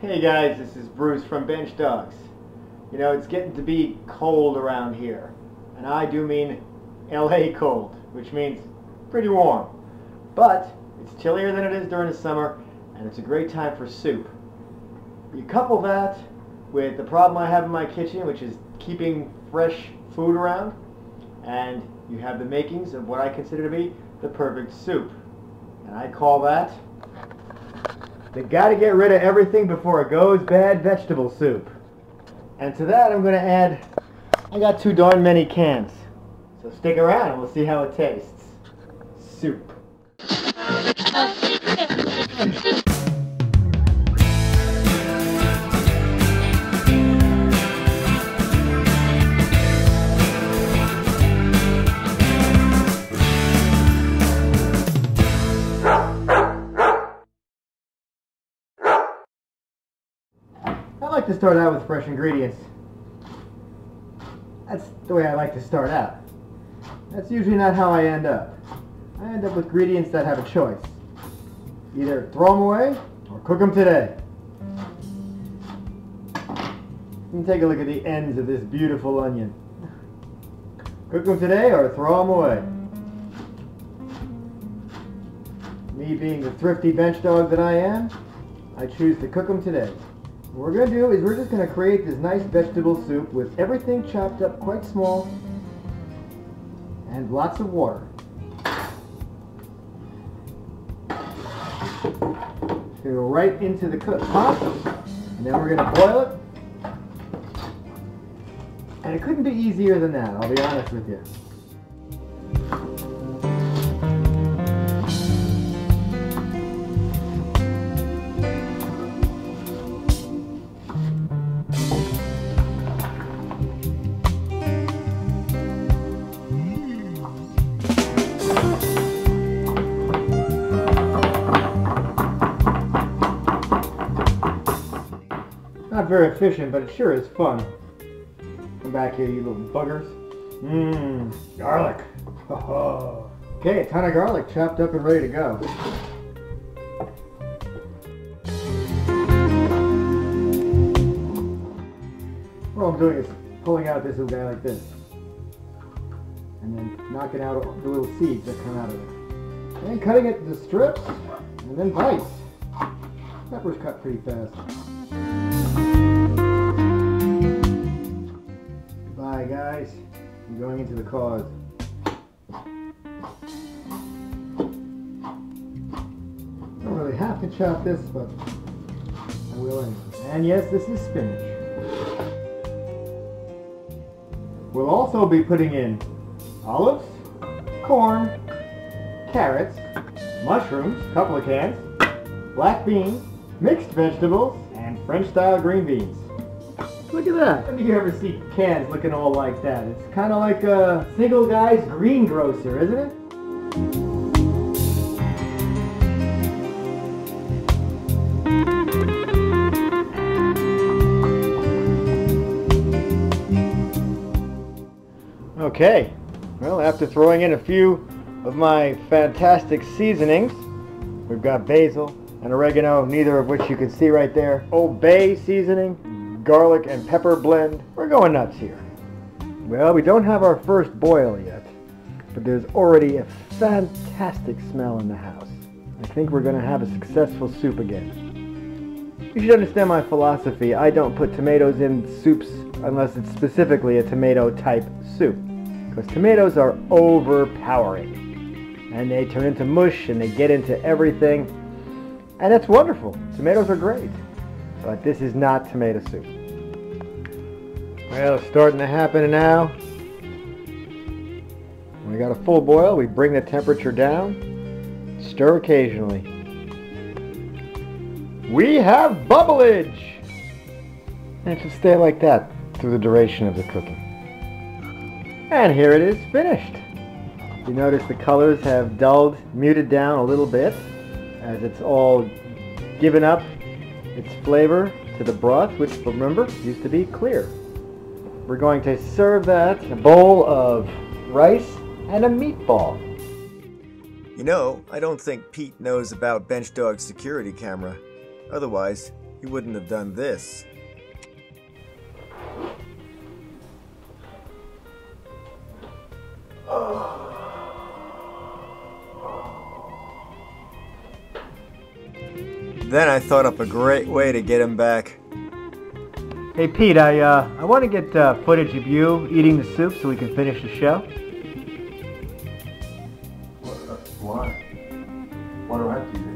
Hey guys, this is Bruce from Bench Dogs. You know, it's getting to be cold around here. And I do mean LA cold, which means pretty warm. But it's chillier than it is during the summer, and it's a great time for soup. You couple that with the problem I have in my kitchen, which is keeping fresh food around, and you have the makings of what I consider to be the perfect soup. And I call that the gotta get rid of everything before it goes bad vegetable soup. And to that I'm going to add, I got too darn many cans. So stick around and we'll see how it tastes. Soup. I like to start out with fresh ingredients. That's the way I like to start out. That's usually not how I end up. I end up with ingredients that have a choice. Either throw them away or cook them today. You can take a look at the ends of this beautiful onion. Cook them today or throw them away. Me being the thrifty bench dog that I am, I choose to cook them today. What we're going to do is we're just going to create this nice vegetable soup with everything chopped up quite small and lots of water. It's going to go right into the pot, and then we're going to boil it. And it couldn't be easier than that, I'll be honest with you. Not very efficient, but it sure is fun. Come back here, you little buggers. Garlic. Okay, a ton of garlic chopped up and ready to go. What I'm doing is pulling out this little guy like this. And then knocking out the little seeds that come out of it. And cutting it into strips, and then bites. Peppers cut pretty fast. Goodbye, guys. I'm going into the cause. I don't really have to chop this, but I will anyway. And yes, this is spinach. We'll also be putting in olives, corn, carrots, mushrooms, a couple of cans, black beans, mixed vegetables, and French-style green beans. Look at that. When do you ever see cans looking all like that? It's kind of like a single guy's greengrocer, isn't it? Okay, well, after throwing in a few of my fantastic seasonings, we've got basil and oregano, neither of which you can see right there. Old Bay seasoning, garlic and pepper blend. We're going nuts here. Well, we don't have our first boil yet, but there's already a fantastic smell in the house. I think we're going to have a successful soup again. You should understand my philosophy. I don't put tomatoes in soups unless it's specifically a tomato type soup, because tomatoes are overpowering and they turn into mush and they get into everything, and that's wonderful. Tomatoes are great, but this is not tomato soup. Well, it's starting to happen now. When we got a full boil, we bring the temperature down, stir occasionally. We have bubbleage! And it should stay like that through the duration of the cooking. And here it is, finished. You notice the colors have dulled, muted down a little bit as it's all given up its flavor to the broth, which, remember, used to be clear. We're going to serve that in a bowl of rice and a meatball. You know, I don't think Pete knows about Bench Dog's security camera. Otherwise, he wouldn't have done this. Then I thought up a great way to get him back. Hey Pete, I want to get footage of you eating the soup so we can finish the show. Why? Why do I have to eat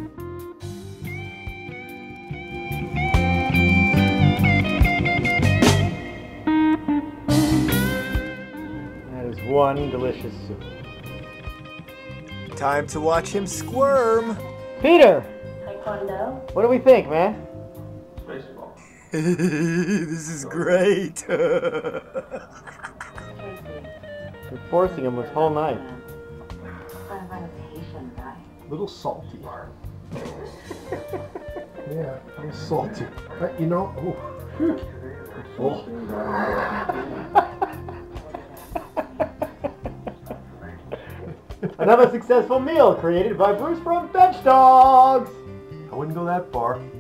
it? That is one delicious soup. Time to watch him squirm. Peter! Taekwondo. What do we think, man? Baseball. This is great. You're forcing him this whole night. I'm a patient guy. A little salty. Yeah, I'm salty. But you know, oh. Another successful meal created by Bruce from Bench Dogs! I wouldn't go that far.